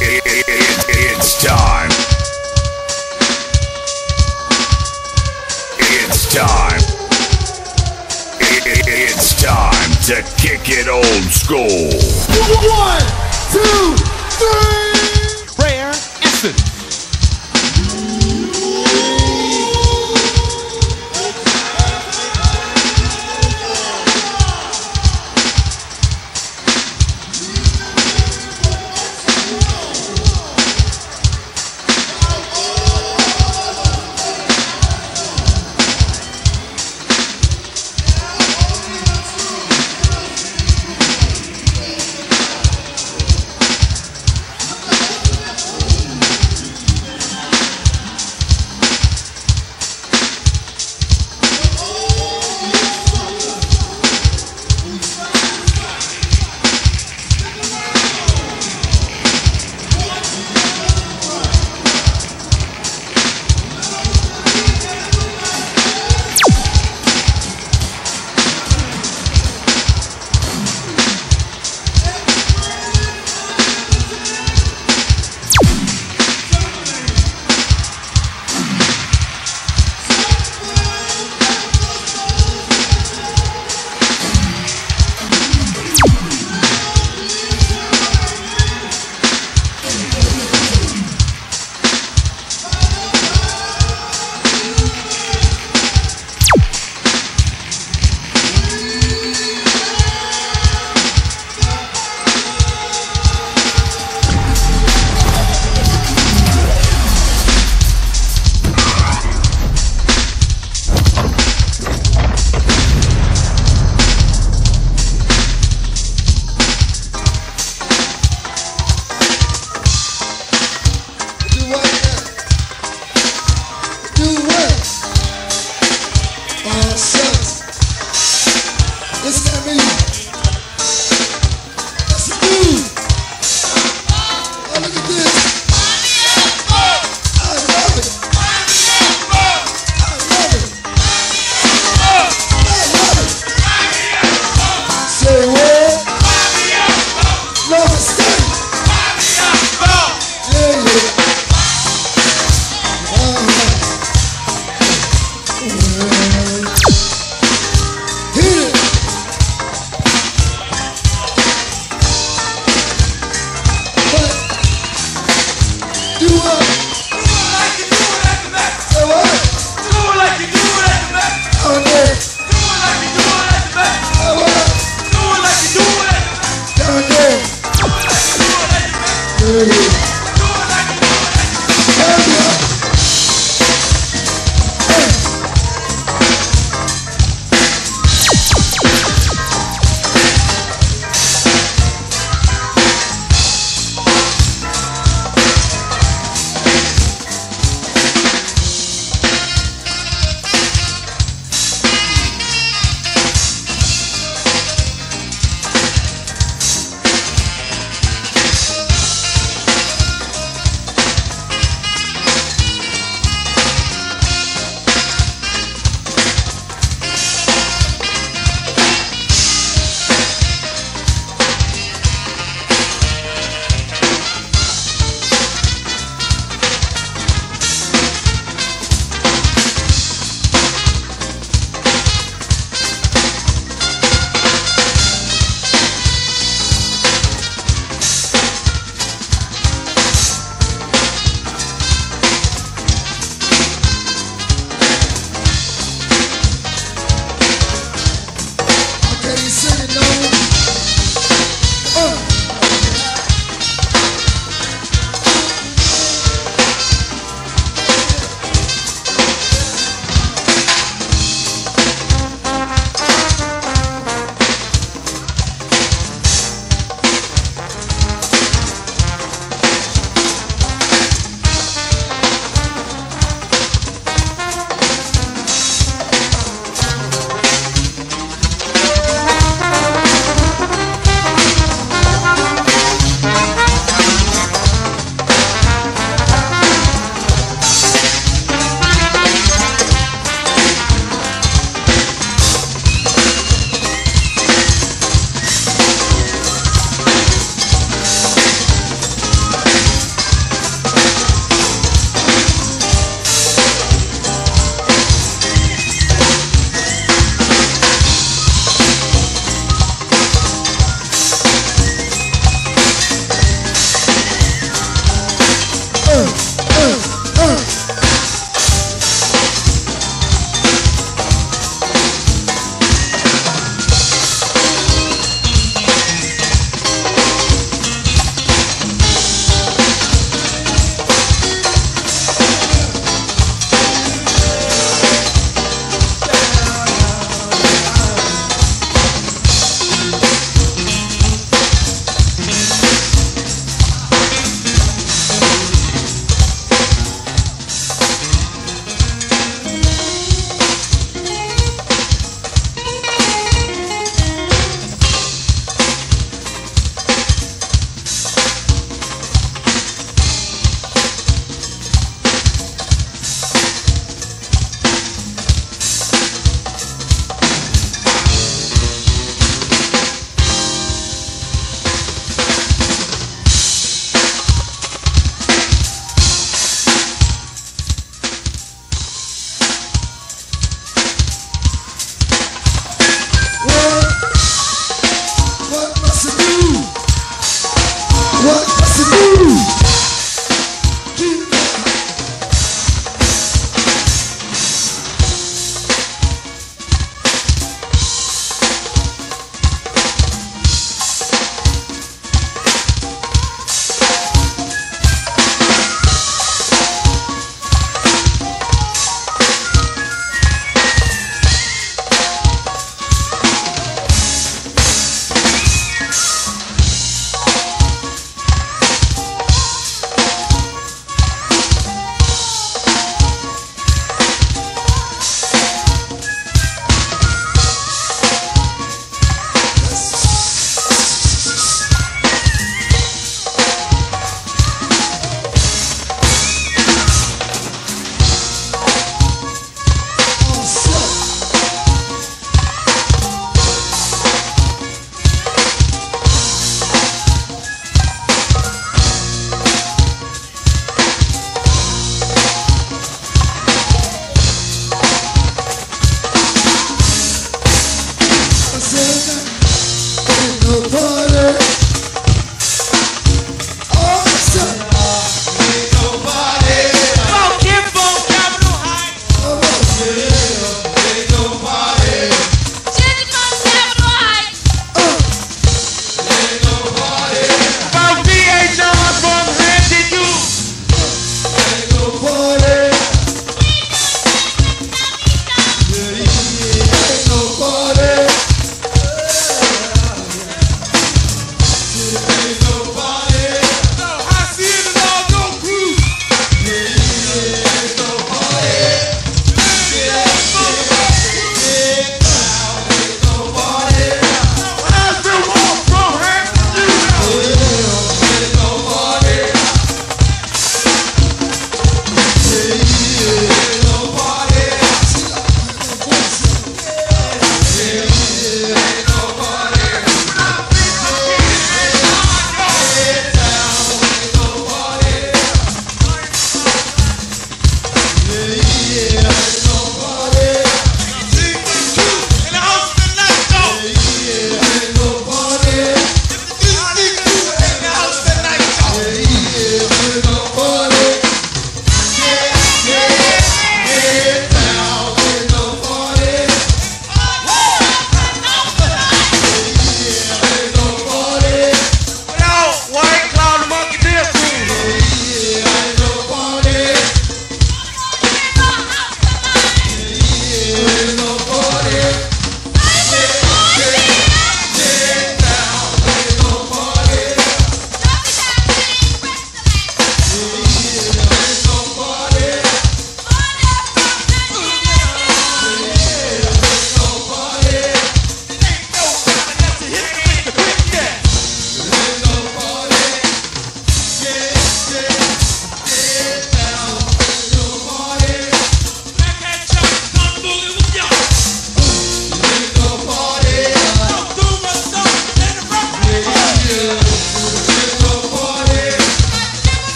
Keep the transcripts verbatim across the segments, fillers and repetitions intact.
It's time. It's time. It's time to kick it old school. One, two, three. Rare Essence.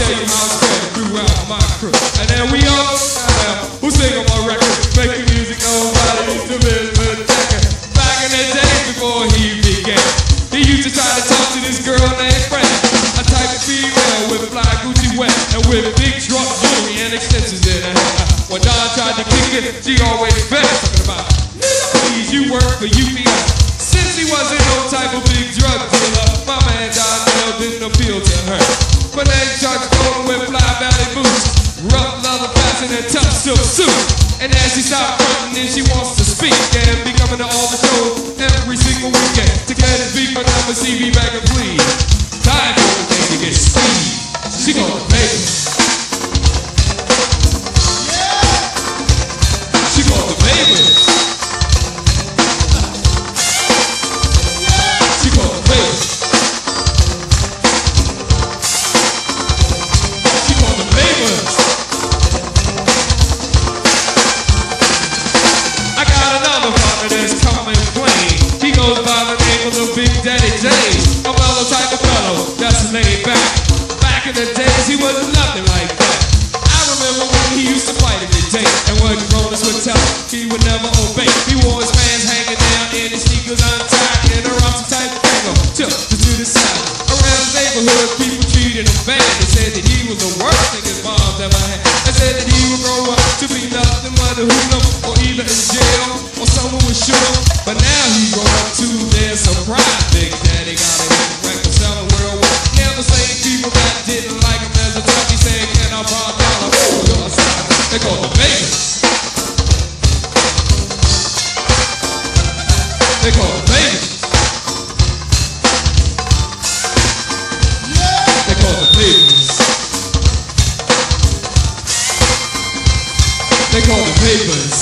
tell you how it's spread throughout my crew. And then we all now who sing on my record, making music nobody used to miss but checker. Back in the days before he began, he used to try to talk to this girl named Fran, a type of female with fly Gucci wet and with big truck jewelry and extensions in her hair. When Don tried to kick it, she always fell. Talking about, please, you work for U P S. Since he wasn't no type of big drug dealer, my man Donnell didn't appeal to her. But then Judge Golden with fly valley boots, rough leather pants and a tough silk suit. And as she stopped fronting, then she wants to speak and be coming to all the shows every single weekend to get his beat for number C V back and please. Time for the thing to get speed. She gonna make it. She gonna make it. She gonna make it. She gonna make it. I got another partner that's coming plain. He goes by the name of the Big Daddy J. A mellow type of fellow that's laid back. Back in the days, he was nothing like that. I remember when he used to fight every day, and what Cronus would tell him, he would never obey. He wore his pants hanging down and his sneakers untied, and a rough type of tango tilted to the side. Around the neighborhood, people treated him bad. They said that he was the worst thing his mom's ever had. They said that he would grow up to be nothing but a hoodlum, or either in jail, or someone would shoot him. But now he grown up to their surprise. Big Daddy got a hit record selling worldwide. Now the same people that didn't like him as a turkey saying, can I buy a dollar for your side? They call the Vegas. They call the Vegas. They call the Vegas. They call the papers.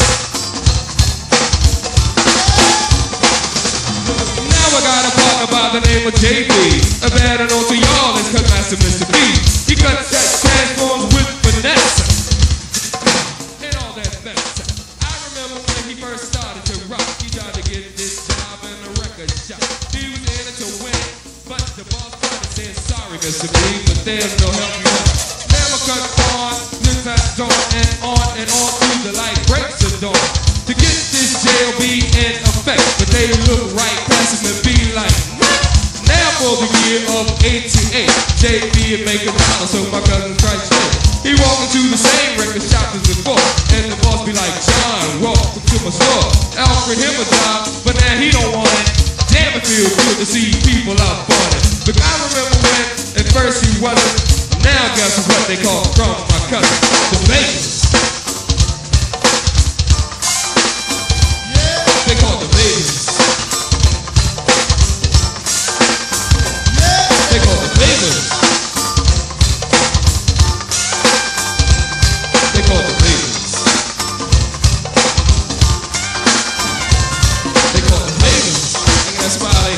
Now I got a partner by the name of J B. A better known to y'all as Cutmaster Mister B. He cuts that transforms with finesse. And all that mess. I remember when he first started to rock. He tried to get this job in a record shop. He was in it to win, but the boss tried to say, sorry Mister B, but there's no help you want. Never cut on, this past dawn and on and on through the light breaks the dawn. To get this J L B in effect, but they look right past him and be like, now for the year of eighty-eight, J B would make a dollar, so my cousin tried straight. He walked into the same record shop as before, and the boss be like, John, welcome to my store. I offered him a job, but now he don't want it. Damn, it feels good to see people out on it. But I remember when at first he wasn't. Now guess what they call from my cousin, the Vegas. They call the Vegas. They call the Vegas. They call the Vegas. They call the Vegas. Look at that smiley.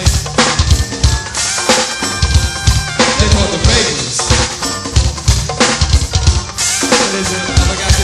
They call the Vegas. What is it? I forgot.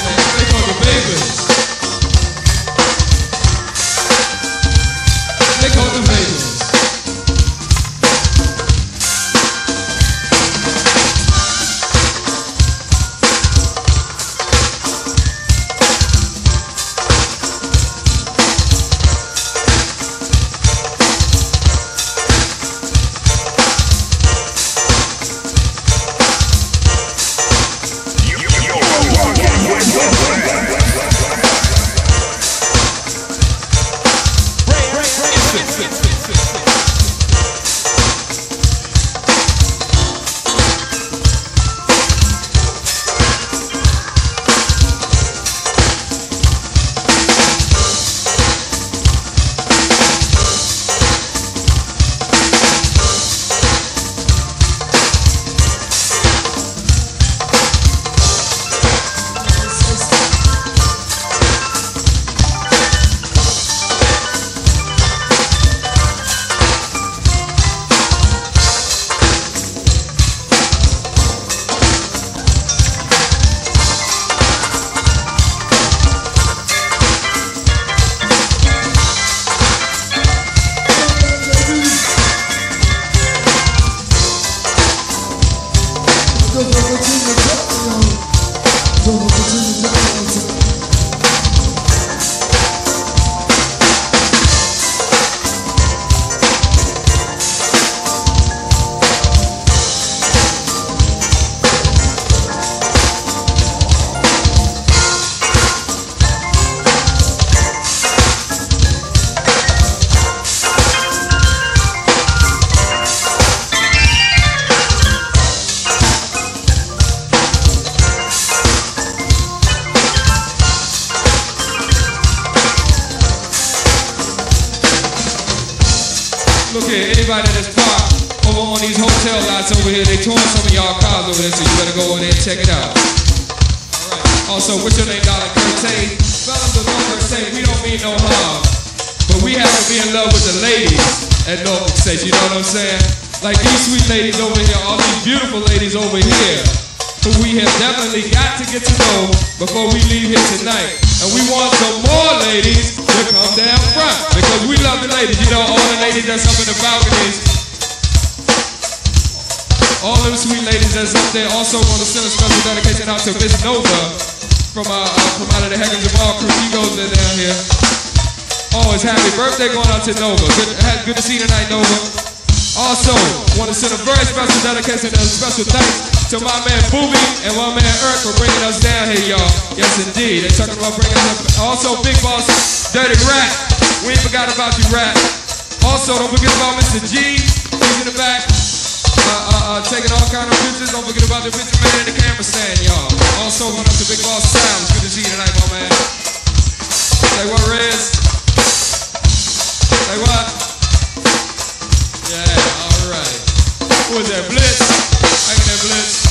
Look here, anybody in this park, over on these hotel lots over here, they towing some of y'all cars over there, so you better go over there and check it out. Alright. Also, what's your name, darling? Curtay. Fellas of Norfolk State, we don't mean no harm, but we have to be in love with the ladies at Norfolk State, you know what I'm saying? Like these sweet ladies over here, all these beautiful ladies over here, who we have definitely got to get to know before we leave here tonight. And we want some more ladies to come down front, because we love the ladies. You know, all the ladies that's up in the balconies, all them sweet ladies that's up there. Also want to send a special dedication out to Miss Nova from, uh, uh, from out of the Heckens and Ball crew. She goes there down here. Oh, it's happy birthday going out to Nova. Good, good to see you tonight, Nova. Also, want to send a very special dedication and a special thanks to my man Booby and my man Eric for bringing us down here, y'all. Yes, indeed. They're talking about bringing us up. Also, Big Boss, Dirty Rat. We ain't forgot about you, Rat. Also, don't forget about Mister G. He's in the back, uh, uh, uh, taking all kind of pictures. Don't forget about the picture man in the camera stand, y'all. Also, going up to Big Boss Sam. It's good to see you tonight, my man. Say what, Rez? Say what? Yeah, all right. Who was that? Blitz? I get that Blitz.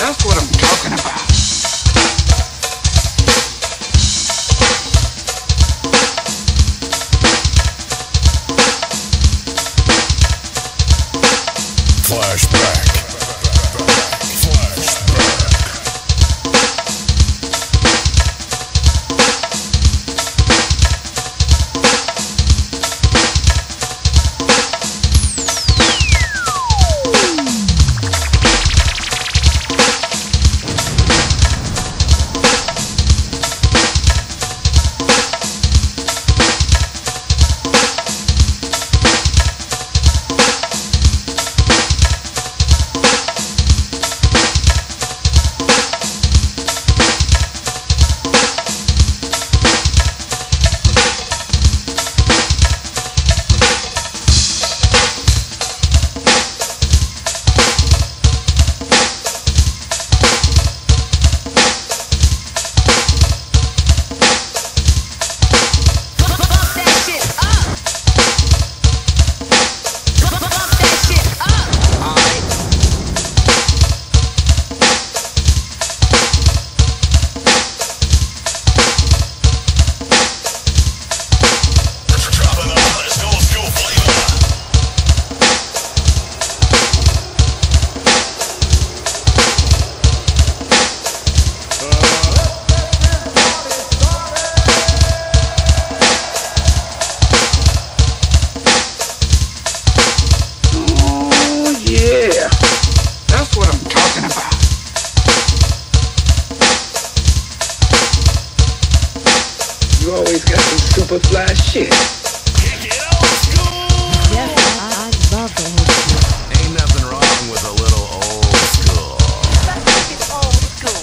That's what I'm talking about. Flashback. You always got some super fly shit. Kick it old school. Yes, I, I love the old school. Ain't nothing wrong with a little old school. I think it's old school.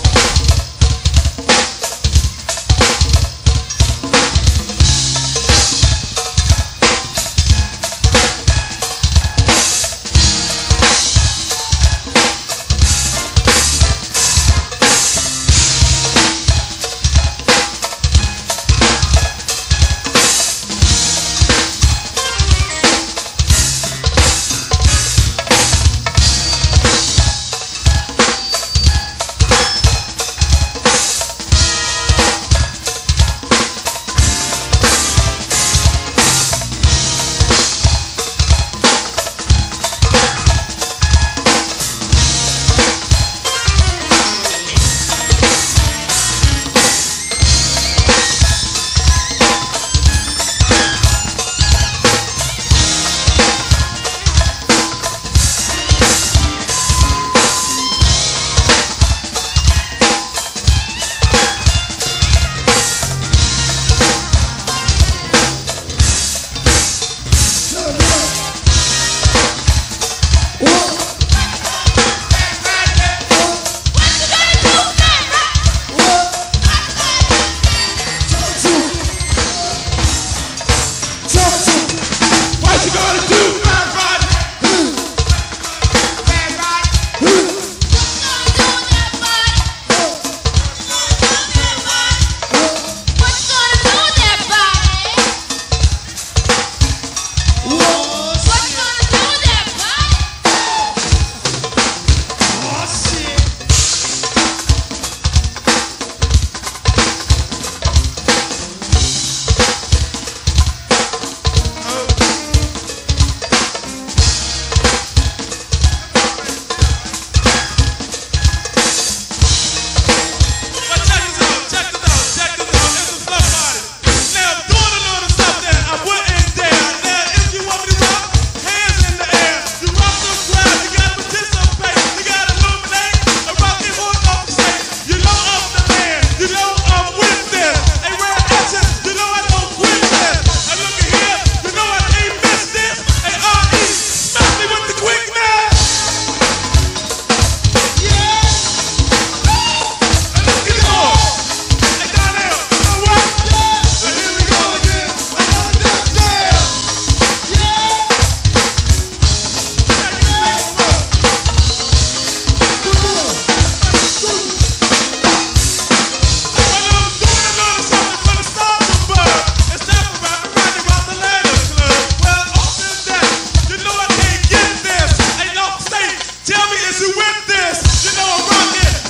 Tell me, is you with this? You know I'm rocking.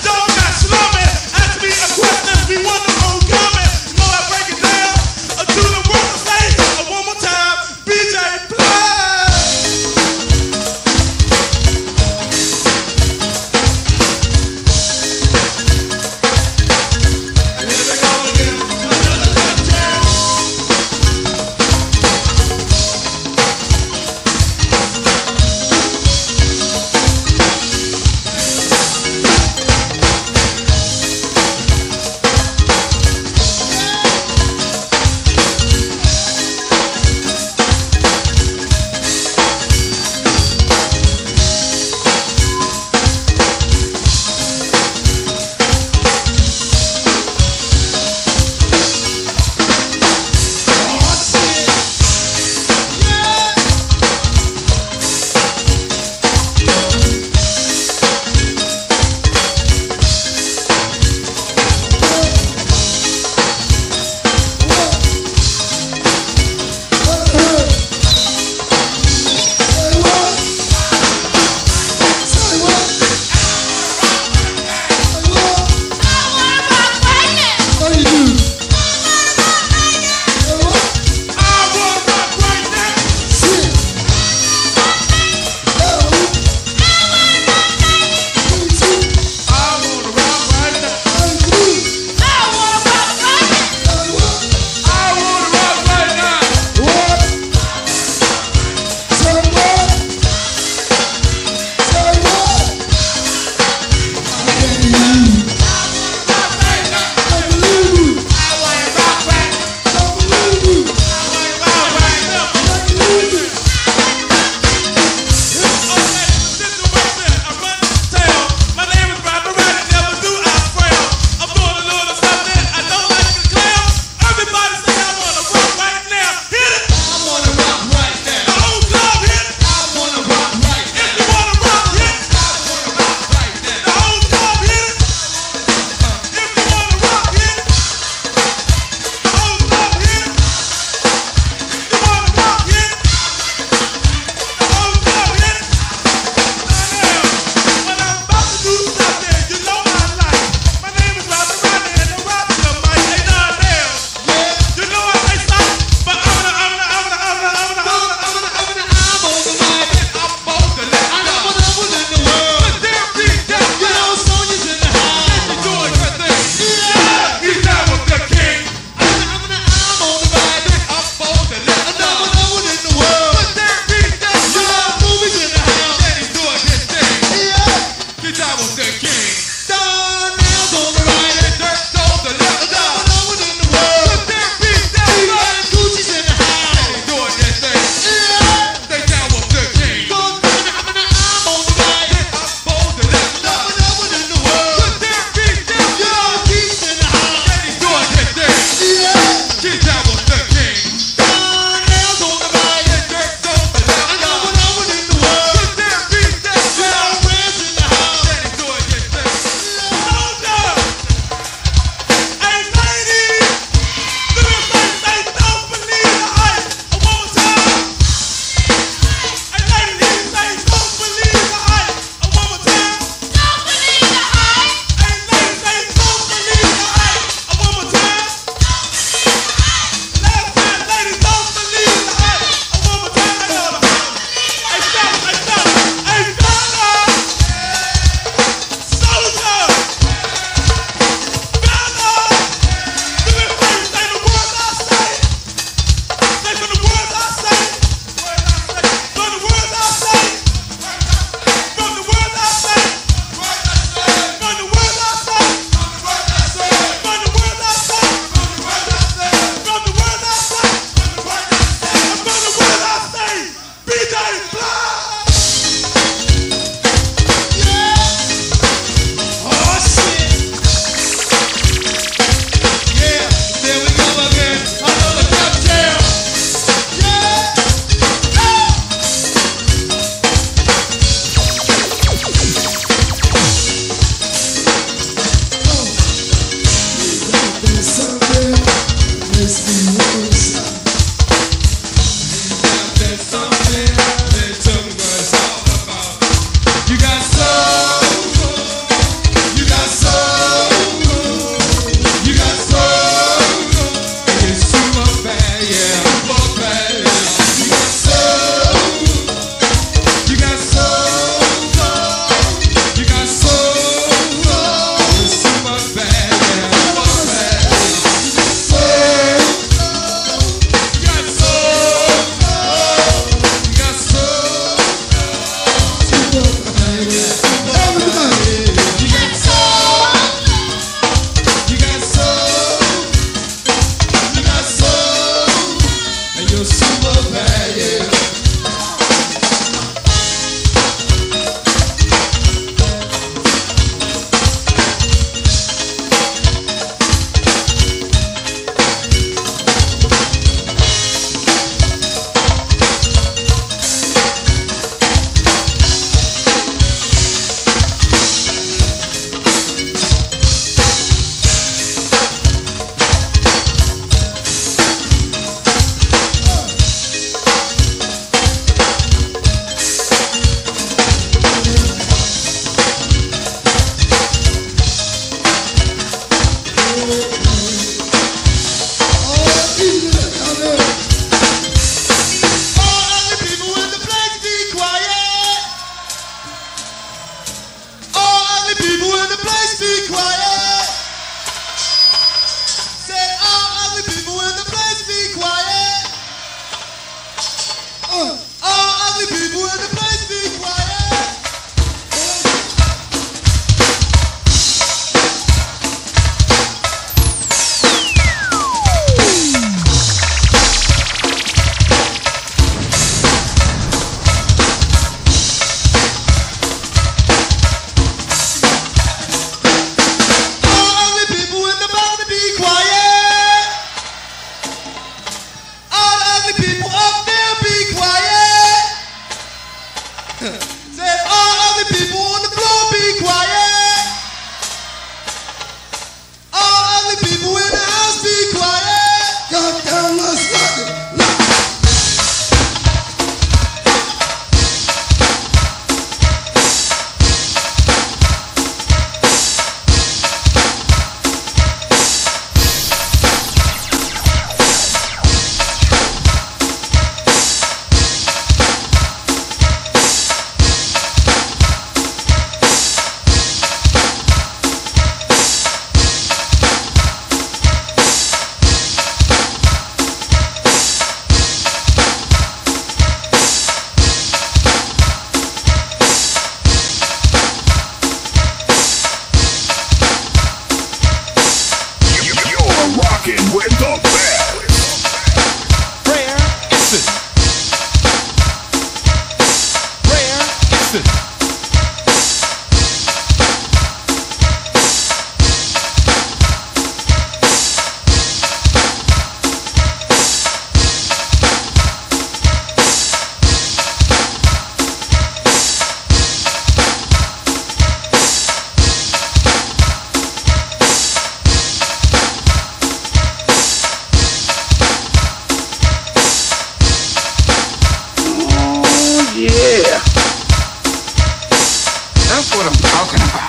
be quiet. Say all ugly people in the place be quiet. Uh, all ugly people in the place be quiet. Say all other people on the floor be quiet. All other people in the house be quiet. Goddamn, let's rock it. With the best. Rare Instant. Rare Instant. Yeah, that's what I'm talking about.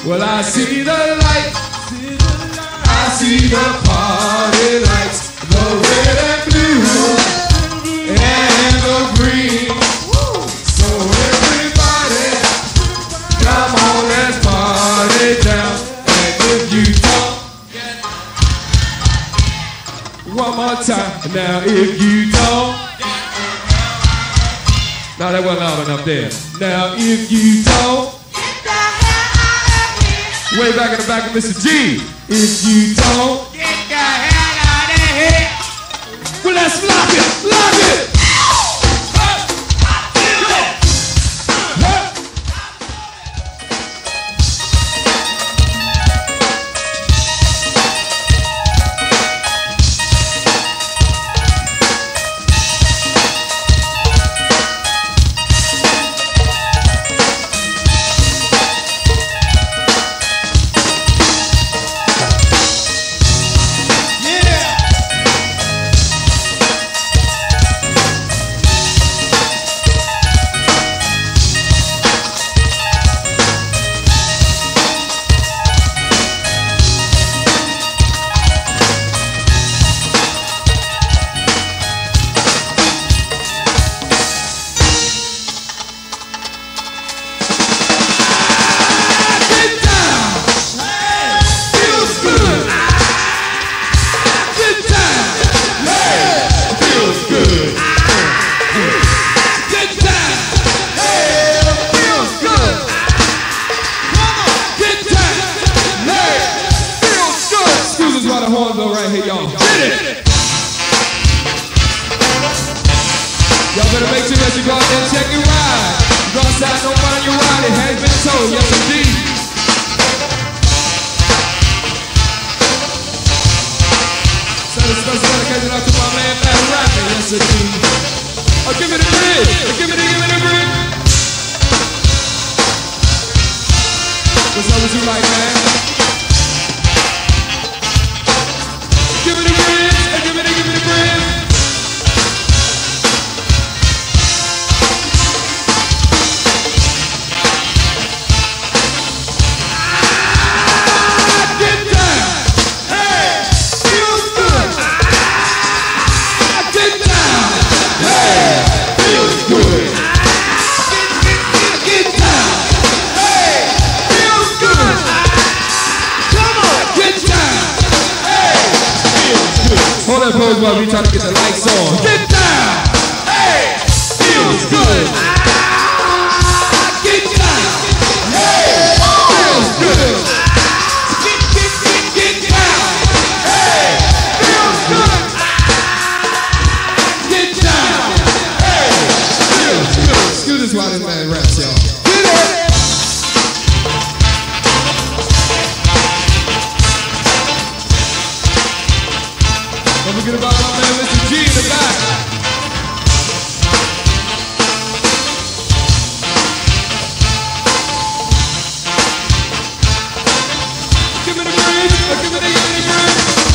Well, I see the light. I see the party lights. The red and blue and the green. So everybody, come on, let's party down. And if you don't get one more time, now if you don't. No, that wasn't loud enough there. Now if you don't. Way back in the back of Mister G. If you don't get the hell out of here, well, let's lock it, lock it. While we try to get the lights on. Get down! Hey! Feels good! Ah! Get down! Hey! Feels good! Get, get, get, get down! Hey! Feels good! Ah! Get down! Hey! Feels good! Excuse us while this man raps, y'all. Get it! Don't forget about my man Mister G in the back. Give me the bridge, give me the, give me the bridge.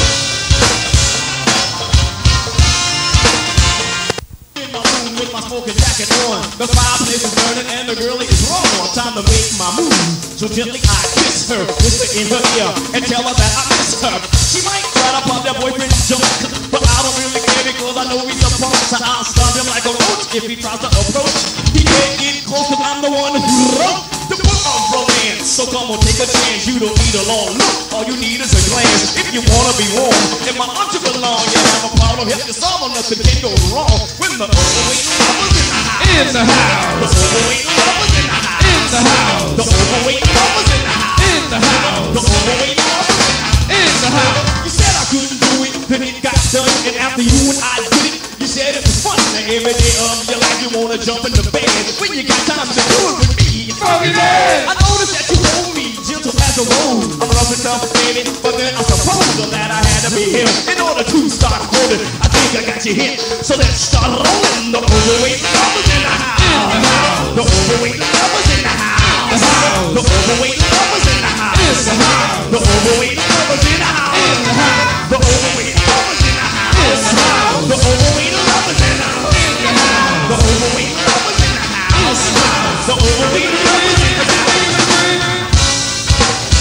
In my room with my smoking jacket on, the fireplace is burning and the girlie is wrong. Time to make my move, so gently I kiss her, whisper in her ear, and tell her that I miss her. She might try to pop that boyfriend's junk, but I don't really care because I know he's a punk. So I'll stop him like a roach if he tries to approach. He can't get close cause I'm the one who wrote the book of romance. So come on, take a chance, you don't need a long look. All you need is a glance. If you wanna be warm, if my arms you belong, you have a problem, help you solve on nothing can go wrong. When the overweight lovers in the house, the overweight lovers in the house, in the house, the overweight lovers in the house, in the house, the overweight lovers in the house. You said I couldn't do it, then it got done, and after you and I did it, you said it was fun. Now every day of your life you wanna jump in the bed. When you got time to do it with me, it's fucking dead. I noticed that you hold me gentle as a rose. I'm rough enough, baby, but then I suppose that I had to be here in order to start holding. I think I got you hit, so let's start rolling. The overweight lovers in the house, the overweight lovers in the house, the overweight lovers in the house, the overweight lovers in the house, the overweight lovers in the house, the overweight lovers in the house, the overweight lovers in the house, the overweight lovers in the house.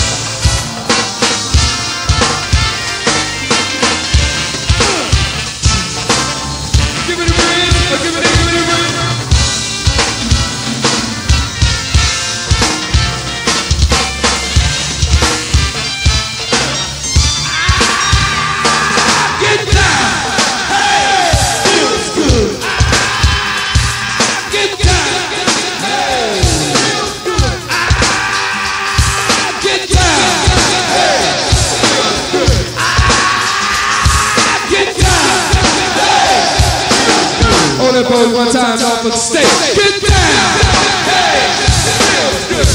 boys one time off of the stage. Get down! Hey! Feels good!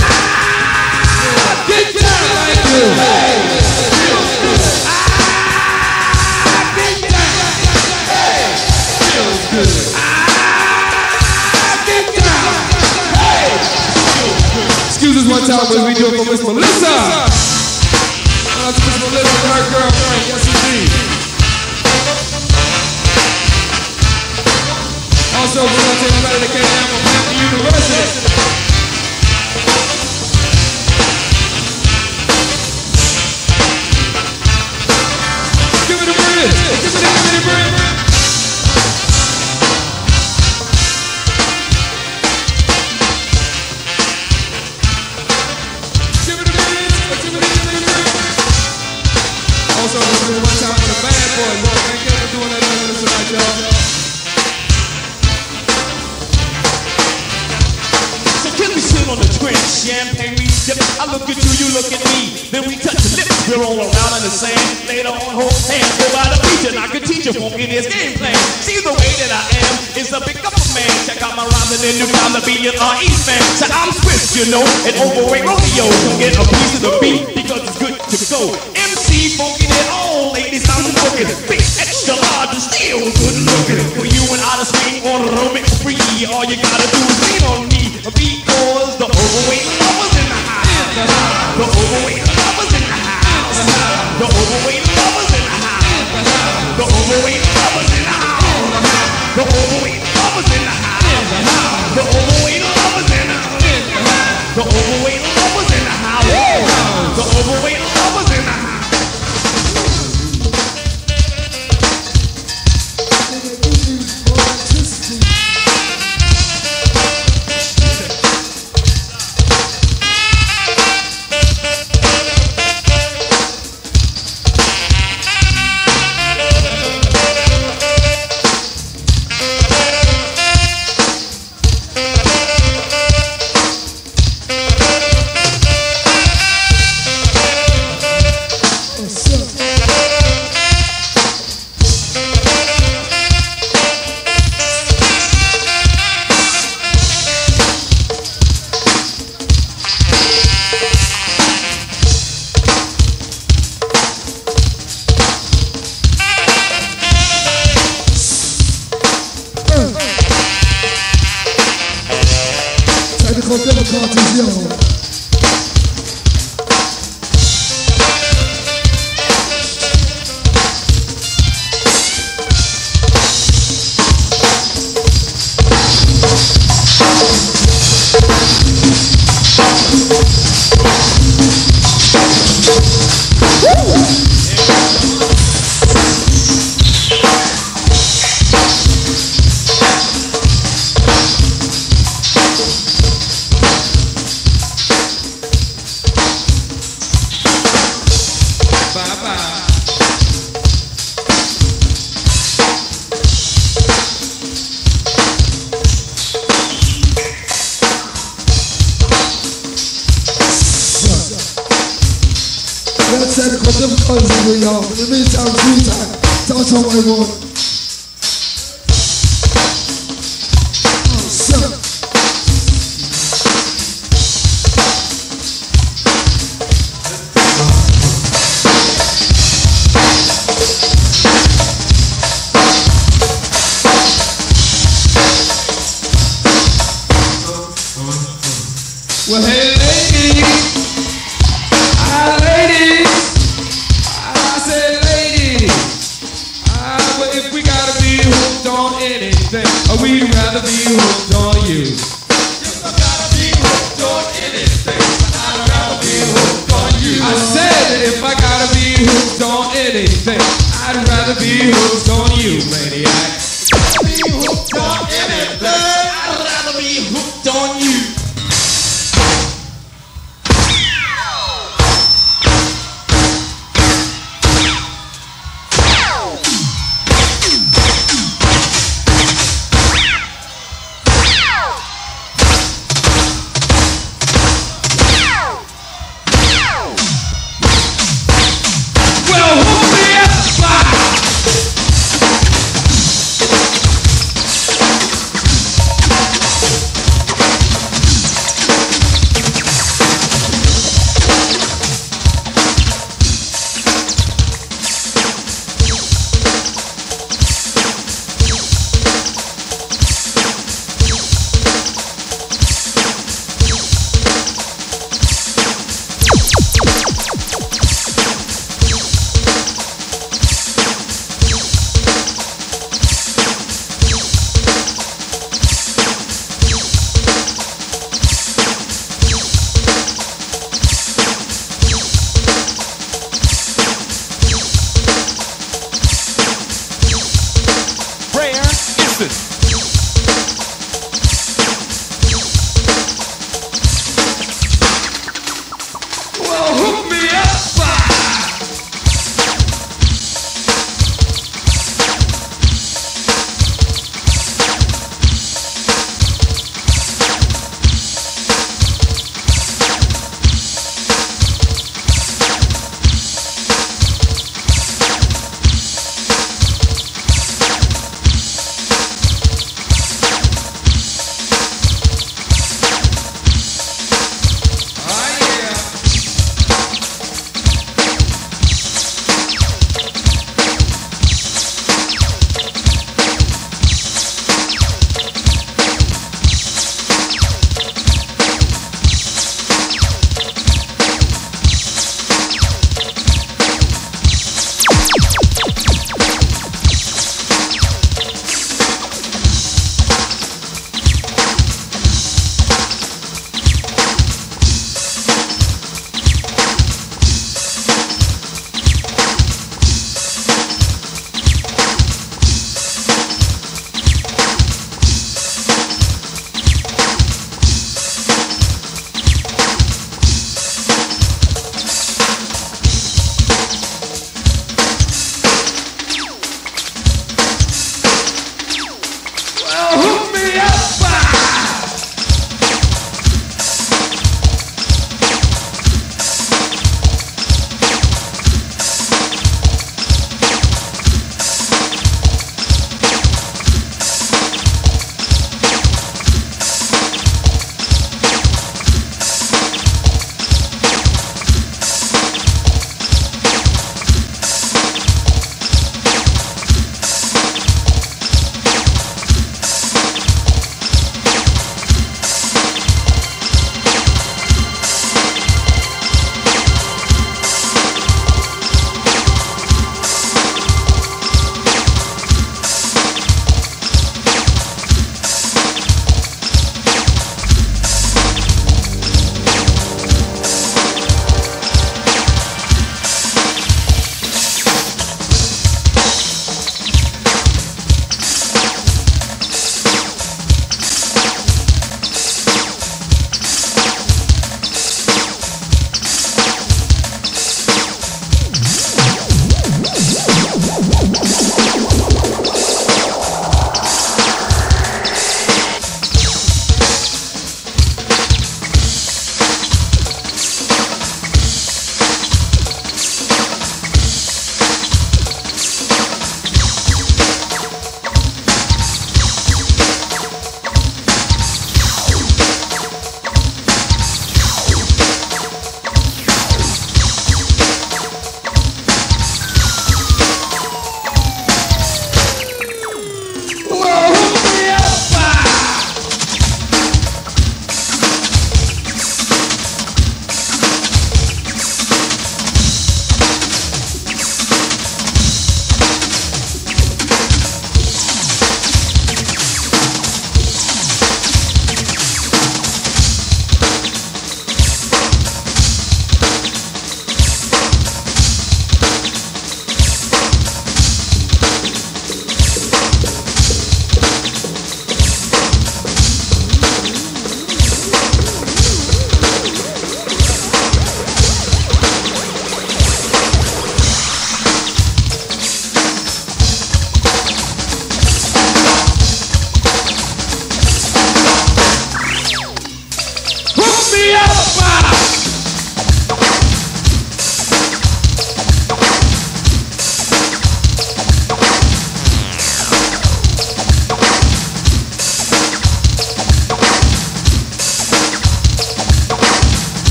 Ah! Get down! Thank you! Hey! Feels good! Ah! Get down! Hey! Feels good! Ah! Get down! Hey! Feels good! Excuse us one time as we do it for Miss Melissa! Shout out to Miss Melissa and her girlfriend, yes indeed. Also, we want to everybody that came down from Hampton University. Give it a bridge. Give it a, give it a bridge. Give it a bridge. Give it a, give it a bridge. Also, let's do it one time for the bad boys. Well, thank you for doing that with us tonight, y'all. On the trench, champagne we sip. I look at you, you look at me. Then we touch the lips. We're all around in the sand. Later on, hold hands. Go by the beach and I can teach you funky this game plan. See the way that I am is a big up man. Check out my rhymes and then you found to be an R E fan. So I'm Swiss, you know, and overweight rodeo. Come get a piece of the beat because it's good to go. M C funky it all, ladies, I'm looking. Big extra large and still good looking. For you and I to swing on a room, it's free. All you gotta do is lean on me. Because the overweight lovers in the house. The overweight lovers in the house. The overweight lovers in the house. The overweight lovers in the house. The overweight lovers in the house. The overweight lovers in the house. The overweight lovers in the house. The overweight lovers in the house. Difficulties, yo. Technical difficulties with y'all. In the meantime, free time. Tell us what I want. Oh, shit. Well, hey, ladies. Hi, ladies. I said, ladies. Ah, well, if we gotta be hooked on anything, we'd rather be hooked on you. If I gotta be hooked on anything, I'd rather be hooked on you. I said that if I gotta be hooked on anything, I'd rather be hooked on you, maniac. If I gotta be hooked on anything, I'd rather be hooked on you.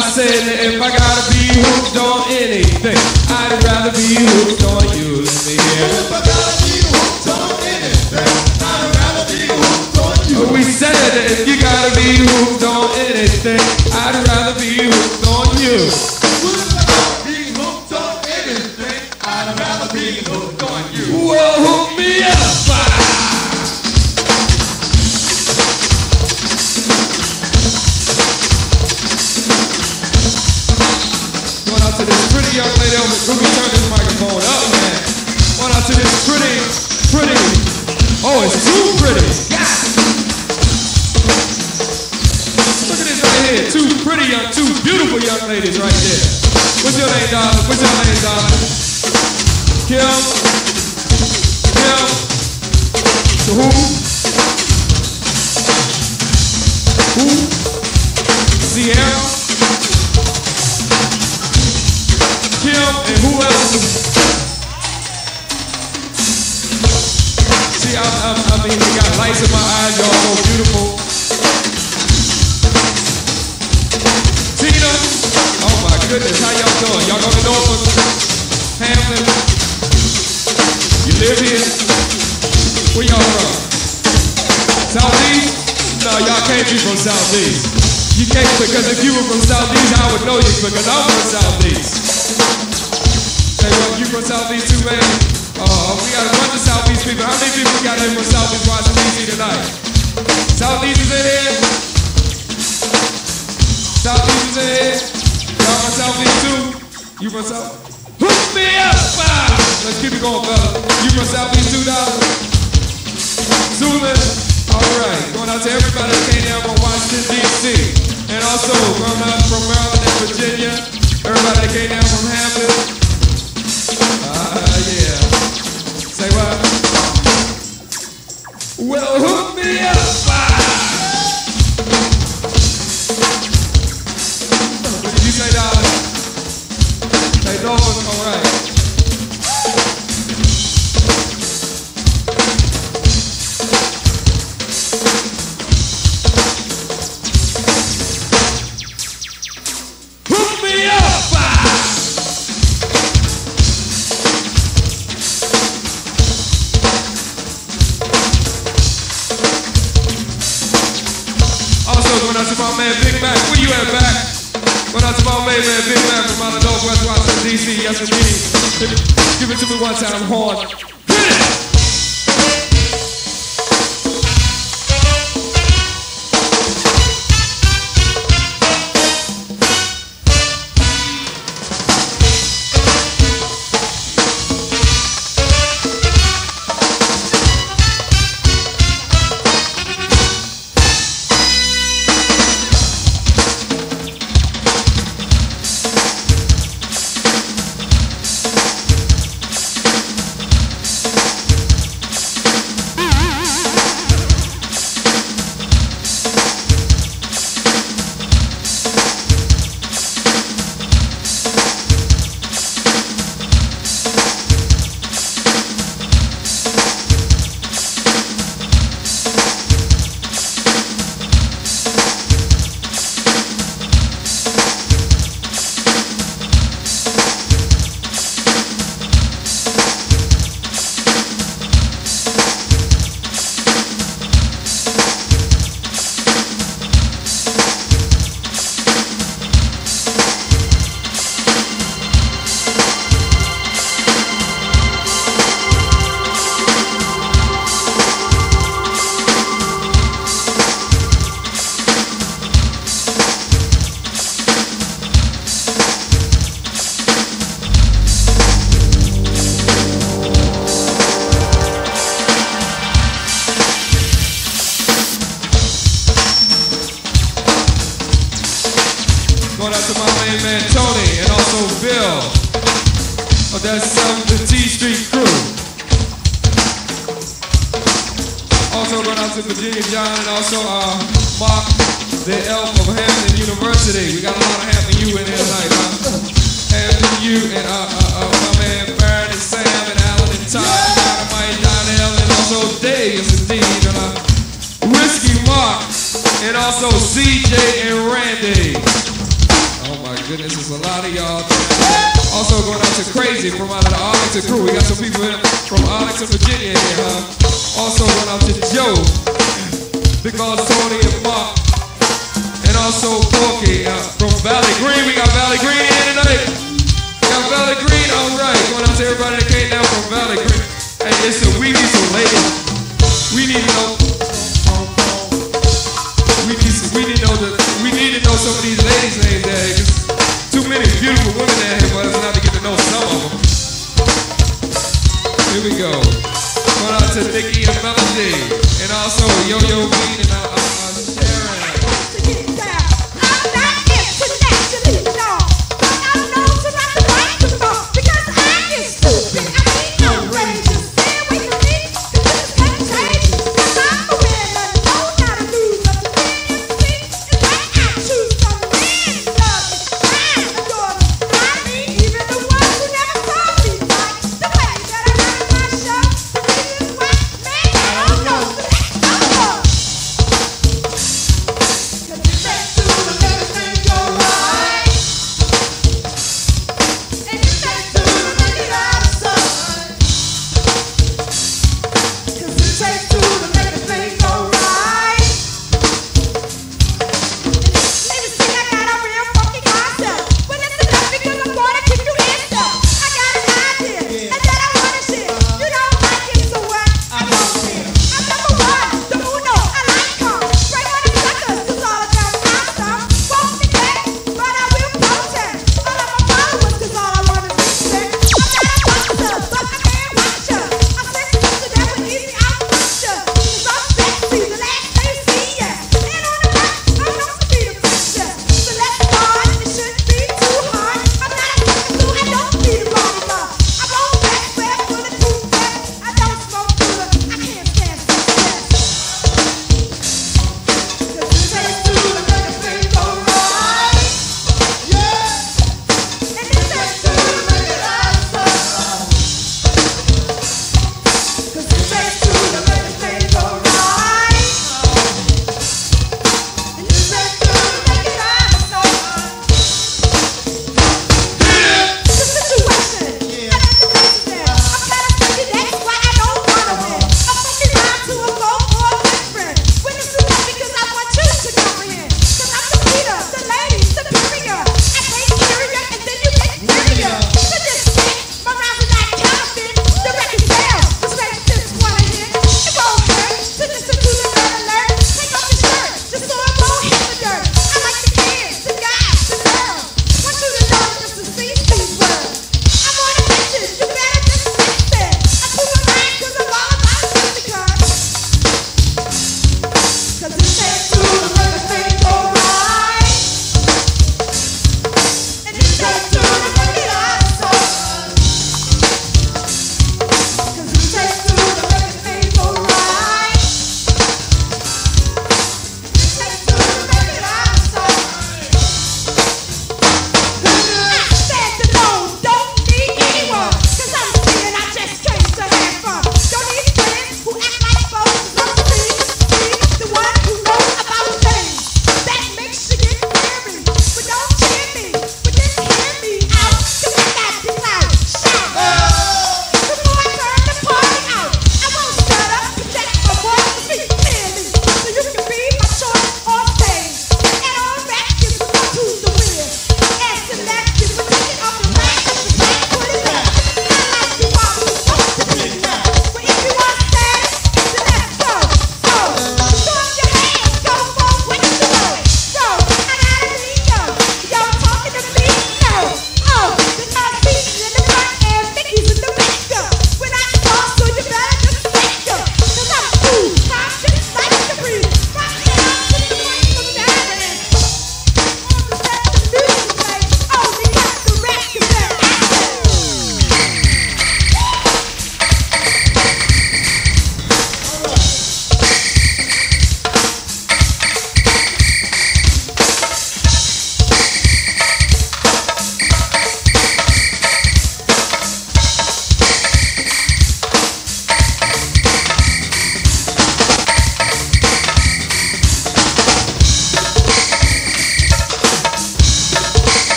I said that if I gotta be hooked on anything, I'd rather be hooked on you. Let me hear. If I gotta be hooked on anything, I'd rather be hooked on you. We said that if you gotta be hooked on anything, I'd rather be hooked on you. Well, if I gotta be hooked on anything, I'd rather be hooked on you. Well, hook me up. Going out to this pretty young lady over. Let me turn this microphone up, man. Going out to this pretty, pretty. Oh, it's too pretty. God. Look at this right here. Two pretty young, two beautiful young ladies right there. What's your name, darling? What's your name, darling? Kim. Kim. To who? Who? Sierra. Kim and who else? See, I, I, I mean, we got lights in my eyes. Y'all so beautiful. Tina. Oh my goodness, how y'all doing? Y'all gonna know from Hampton? You live here? Where y'all from? Southeast? No, y'all can't be from Southeast. You can't, because if you were from Southeast, I would know you, because I'm from Southeast. Hey, well, you from Southeast too, man? Uh, we got a bunch of Southeast people. How many people we got here from Southeast watching D C tonight? Southeast is in here? Southeast is in here? Y'all from Southeast too? You from South? Hook me up! Ah! Let's keep it going, fella. You from Southeast too, dog? Zooming? All right. Going out to everybody that came down from Washington, D C And also going up from Maryland and Virginia. Everybody that came down from Hampton. Ah, uh, yeah. Say what? Well, hook me up. Ah. What did you say, darling? Say Dolphin, all right. Hook me up. Ah. Going out to my man Big Mac. Where you at, Mac? Going out to my man, man Big Mac from out of Northwest Washington, D C Yes, indeed. Give it to me one time, horn. Hit it! Going out to my main man Tony and also Bill of that seventh T Street crew. Also going out to Virginia John and also uh, Mark, the elf of Hampton University. We got a lot of Hampton U in here tonight, huh? Hampton U and uh, uh, uh, my man Barrett and Sam and Alan and Todd, Dynamite, Donnell, and also Dave, yes indeed, and uh, Whiskey Mark, and also C J and Randy. Oh goodness, there's a lot of y'all. Also going out to Crazy from out of the Arlington crew. We got some people in, from Arlington, Virginia here, huh? Also going out to Joe, Big Boss Tony and Mark, and also Porky uh, from Valley Green. We got Valley Green here tonight. We got Valley Green, all right. Going out to everybody that came down from Valley Green. Hey, listen, we need some ladies. We need to know. We need, we need to know the, we need to know some of these ladies' names there. Cause too many beautiful women there here, but it's not to get to know some of them. Here we go. Going out to Nikki and Melody, and also Yo-Yo Bean and uh, uh, Sharon.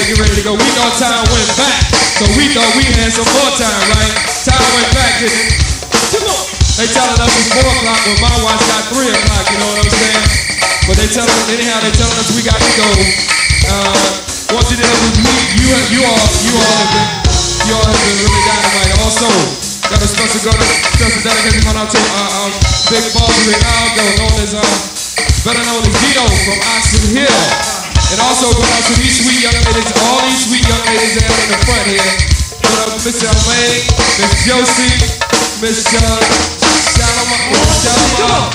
get ready to go. We thought time went back, so we thought we had some more time, right? Time went back, didn't it? Come on. They telling us it's four o'clock, but my watch got three o'clock, you know what I'm saying? But they telling us, anyhow, they telling us we got to go. Uh, want you to know, we, you, you all, you all have been, you all have been really dynamite. Also, got a special, special dedication going out to uh, our big boss, Ronaldo, known as, uh, better known as Dino from Oxford Hill. And also going out to these sweet young ladies, all these sweet young ladies down in the front here. Going out to Miss Elaine, Miss Josie, Miss uh, Shalama, Shalama.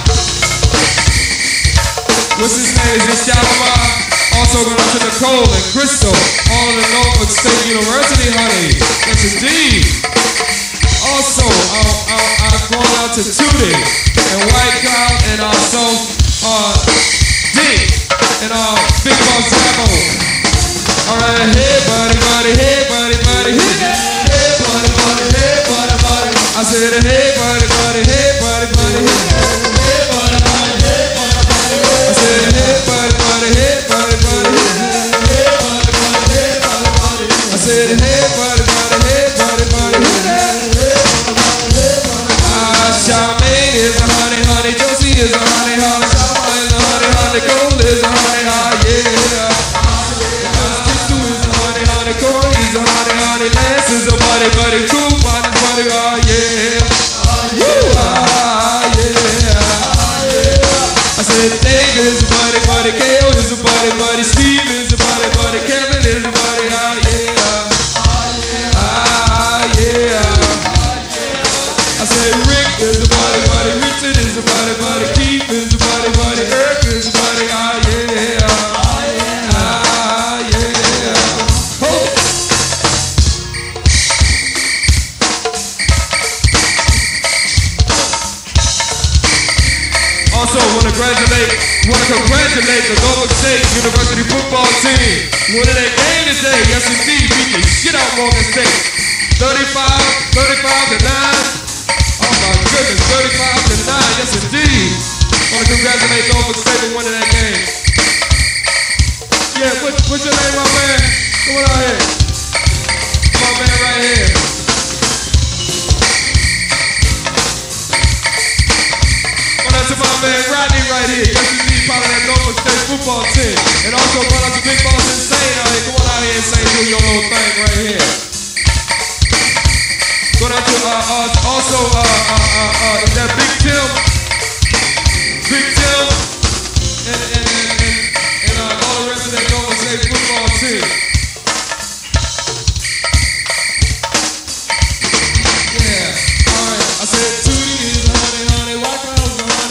What's his name? Miss Shalama. Also going out to Nicole and Crystal, all of the Norfolk State University, honey. Yes, indeed. Also, uh, uh, I'm going out to Tootie and White Cloud and also uh, D and uh, Big Boss Jabo. Alright, hey buddy, buddy, hey buddy, buddy, hey, hey buddy, buddy, hey buddy, buddy. I said hey buddy, buddy, hey buddy, buddy, hey, hey buddy, buddy, hey buddy, buddy. I said hey buddy, buddy, hey buddy, buddy, hey, hey buddy, buddy, hey buddy, buddy. I said hey buddy, buddy, hey buddy, buddy, hey, hey buddy, buddy, hey buddy. Ah, Charmaine is a honey, honey, Josie is a honey, honey, Charmaine is a honey, honey, Gold is a honey, honey, yeah. Corey is a honey, honey, Lance is a buddy, buddy, cool, buddy, buddy, oh yeah, woo, ah yeah, I said Dave is a buddy, buddy, Kale is a buddy, buddy, Steve is a buddy, buddy, Kevin is a buddy, oh yeah, ah yeah, I said Rick is a buddy, buddy, Richard is a buddy, buddy, Keith is a buddy, buddy, Eric is a buddy, oh yeah. Also, want to congratulate, want to congratulate the Norfolk State University football team. Winning their game today, yes indeed, beat the shit out Morgan State. thirty-five, thirty-five to nine. Oh my goodness, thirty-five to nine, yes indeed. Want to congratulate Norfolk State for winning that game. Yeah, what, what's your name, my man? Come on out here. My man right here. To my man Rodney right here, yes indeed, part of that Norfolk State football team. And also part of the Big Boss Insane out here. Come on out here, Insane, do your little thing right here. Going out to uh, uh, also uh, uh, uh, uh, that Big Tim, Big Tim, and, and, and, and, and uh, all the rest of that Norfolk State football team. Yeah, all right. I said Tootie is honey, honey, White Cloud.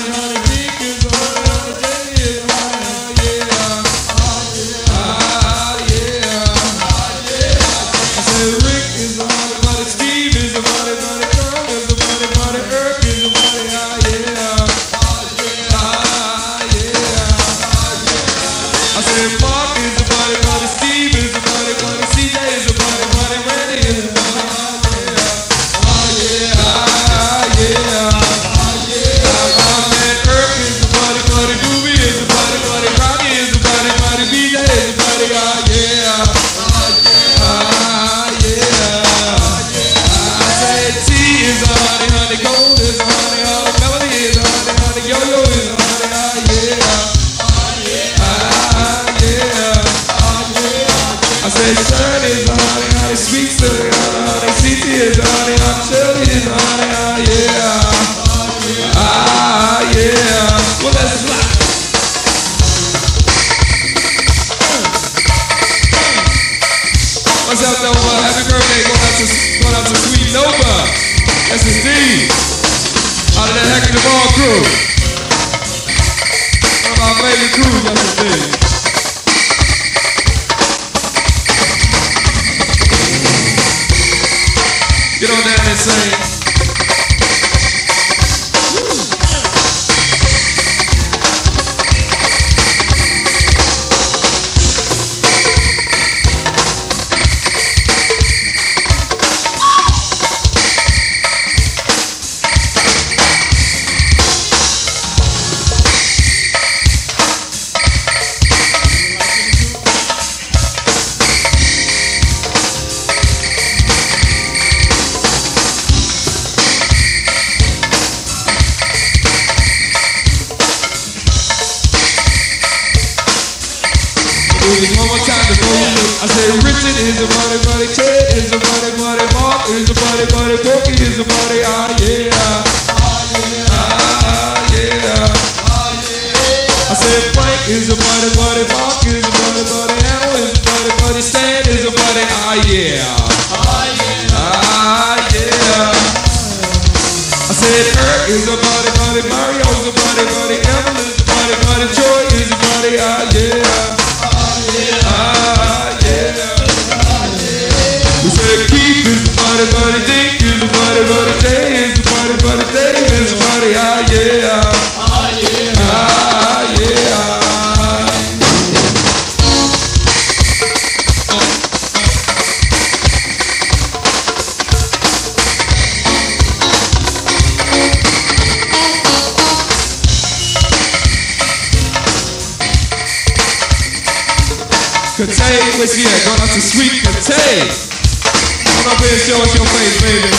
Get on down and sing. Do this one more time before we leave. I said Richard is a buddy, buddy. Ted is a buddy, buddy. Mark is a buddy, buddy. Porky is a buddy. Ah yeah, ah yeah, ah yeah, ah yeah. I said Frank is a buddy, buddy. Mark is a buddy, buddy. Al is a buddy, buddy. Stan is a buddy. Ah yeah, ah yeah, ah yeah. I said Eric is a buddy, buddy. Mario's a buddy, buddy. Evan is a buddy, buddy. Troy is a buddy. Ah yeah. Keith is the buddy, buddy, Dink is the buddy, buddy, Jay is the buddy, buddy, Dave is the buddy, ah yeah, ah yeah, ah yeah. Katay, where's she at? Going out to Sweet Katay. Come up here and show us your face, baby.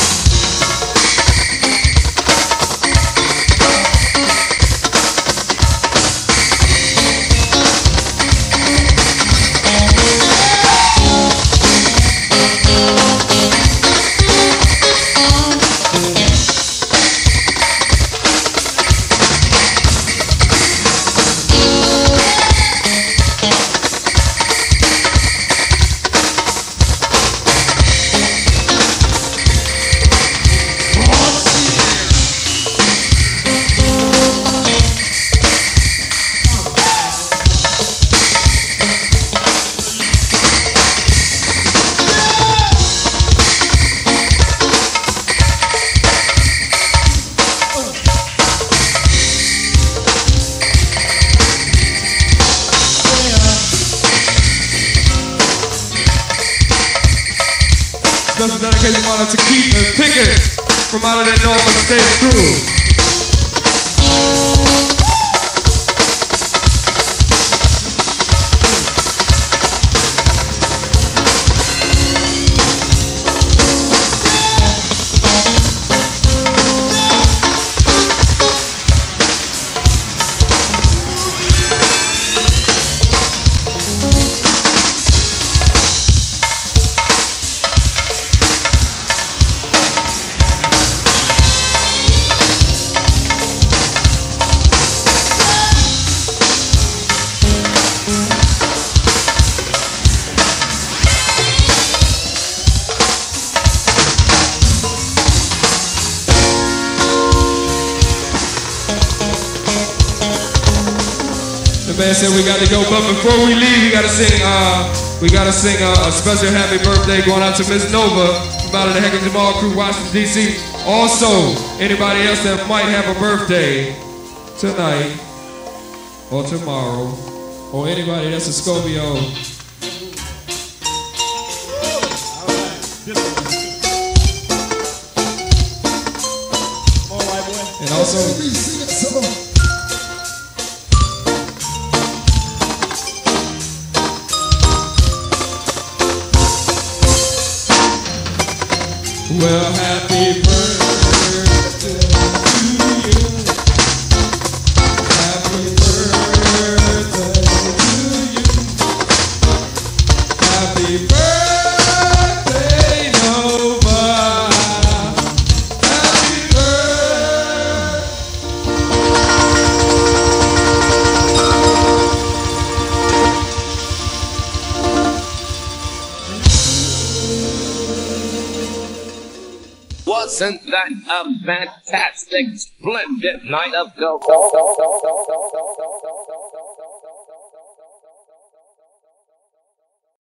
Special dedication honor to Keith and Pickett from out of that Norfolk State crew. The man said we got to go, but before we leave, we got to sing. Uh, we got to sing uh, a special happy birthday going out to Miss Nova from out of the Heck and Jamal crew, Washington D C. Also, anybody else that might have a birthday tonight or tomorrow, or anybody that's a Scorpio. And also. Well, happy birthday to you. Happy birthday to you. Happy birthday, Nova. Happy birthday. Wasn't that a fantastic, splendid night of go?